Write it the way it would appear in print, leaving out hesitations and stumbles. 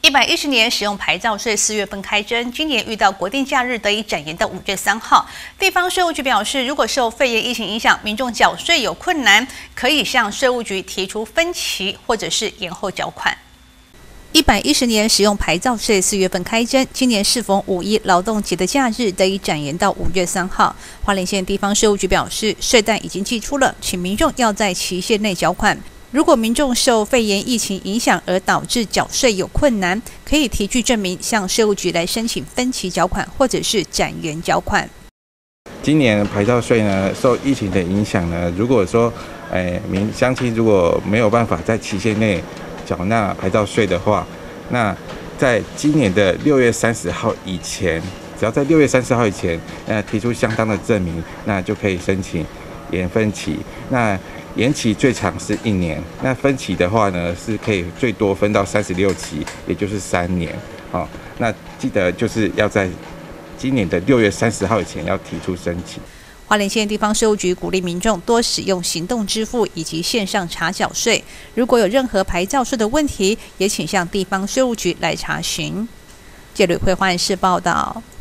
110年使用牌照税4月份开征，今年遇到国定假日得以展延到5月3号。地方税务局表示，如果受肺炎疫情影响，民众缴税有困难，可以向税务局提出分期或者是延后缴款。110年使用牌照税4月份开征，今年适逢5·1劳动节的假日得以展延到5月3号。花莲县地方税务局表示，税单已经寄出了，请民众要在期限内缴款。如果民众受肺炎疫情影响而导致缴税有困难，可以提具证明向税务局来申请分期缴款或者是展延缴款。 今年牌照税呢，受疫情的影响呢，如果说乡亲如果没有办法在期限内缴纳牌照税的话，那在今年的6月30号以前，只要在6月30号以前，提出相当的证明，那就可以申请延分期。那延期最长是1年，那分期的话呢，是可以最多分到36期，也就是3年。那记得就是要在今年的6月30号以前要提出申请。 花莲县地方税务局鼓励民众多使用行动支付以及线上查缴税。如果有任何牌照税的问题，也请向地方税务局来查询。记者吕慧花莲市报道。